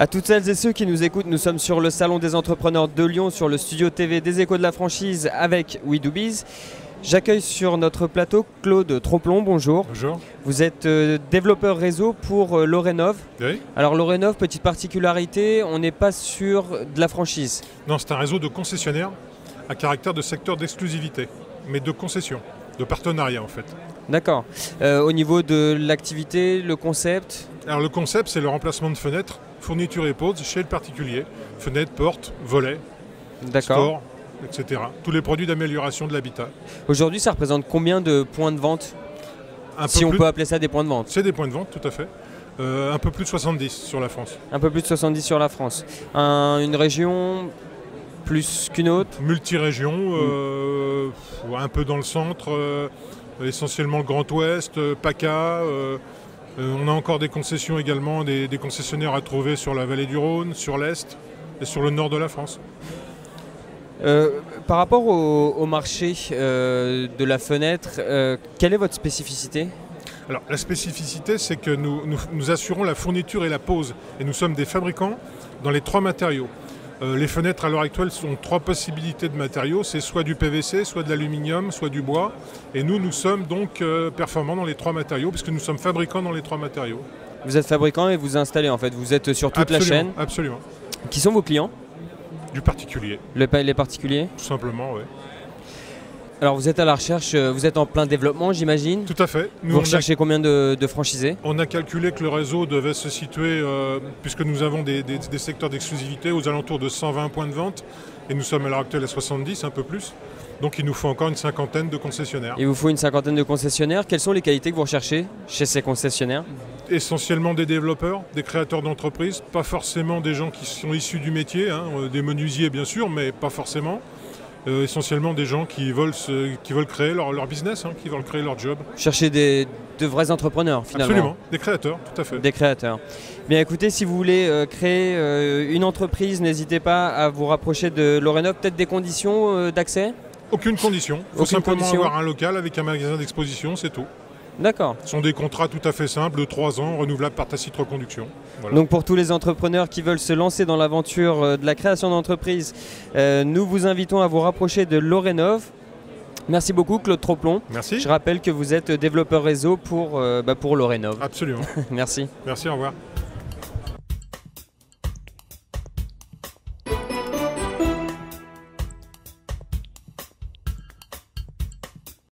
À toutes celles et ceux qui nous écoutent, nous sommes sur le Salon des entrepreneurs de Lyon, sur le studio TV des Échos de la franchise avec WeDoBiz. J'accueille sur notre plateau Claude Troplon, bonjour. Bonjour. Vous êtes développeur réseau pour Lorenov. Oui. Alors Lorenov, petite particularité, on n'est pas sur de la franchise. Non, c'est un réseau de concessionnaires à caractère de secteur d'exclusivité, mais de concession, de partenariat en fait. D'accord. Au niveau de l'activité, le concept? Alors le concept, c'est le remplacement de fenêtres, fourniture et pose chez le particulier. Fenêtres, portes, volets, sport, etc. Tous les produits d'amélioration de l'habitat. Aujourd'hui, ça représente combien de points de vente? Si on peut appeler ça des points de vente. C'est des points de vente, tout à fait. Un peu plus de 70 sur la France. Un peu plus de 70 sur la France. Une région plus qu'une autre? Multi-région, un peu dans le centre, essentiellement le Grand Ouest, PACA. On a encore des concessions également, des concessionnaires à trouver sur la vallée du Rhône, sur l'Est et sur le nord de la France. Par rapport au marché de la fenêtre, quelle est votre spécificité? Alors la spécificité, c'est que nous assurons la fourniture et la pose. Et nous sommes des fabricants dans les trois matériaux. Les fenêtres à l'heure actuelle sont trois possibilités de matériaux. C'est soit du PVC, soit de l'aluminium, soit du bois. Et nous sommes donc performants dans les trois matériaux, puisque nous sommes fabricants dans les trois matériaux. Vous êtes fabricant et vous installez en fait, vous êtes sur toute la chaîne? Absolument. Qui sont vos clients? Du particulier. Les particuliers? Tout simplement, oui. Alors vous êtes à la recherche, vous êtes en plein développement j'imagine? Tout à fait. Vous recherchez combien de franchisés? On a calculé que le réseau devait se situer, puisque nous avons des secteurs d'exclusivité, aux alentours de 120 points de vente. Et nous sommes à l'heure actuelle à 70, un peu plus. Donc il nous faut encore une cinquantaine de concessionnaires. Il vous faut une cinquantaine de concessionnaires. Quelles sont les qualités que vous recherchez chez ces concessionnaires? Essentiellement des développeurs, des créateurs d'entreprises, pas forcément des gens qui sont issus du métier, des menuisiers bien sûr, mais pas forcément. Essentiellement des gens qui veulent créer leur business, qui veulent créer leur job. Chercher de vrais entrepreneurs finalement. Absolument, des créateurs, tout à fait. Des créateurs. Bien écoutez, si vous voulez créer une entreprise, n'hésitez pas à vous rapprocher de Lorenov. Peut-être des conditions d'accès? Aucune condition, il faut simplement avoir un local avec un magasin d'exposition, c'est tout. D'accord. Ce sont des contrats tout à fait simples de 3 ans, renouvelables par tacite reconduction. Voilà. Donc pour tous les entrepreneurs qui veulent se lancer dans l'aventure de la création d'entreprise, nous vous invitons à vous rapprocher de Lorenov. Merci beaucoup Claude Troplon. Merci. Je rappelle que vous êtes développeur réseau pour Lorenov. Absolument. Merci. Merci, au revoir.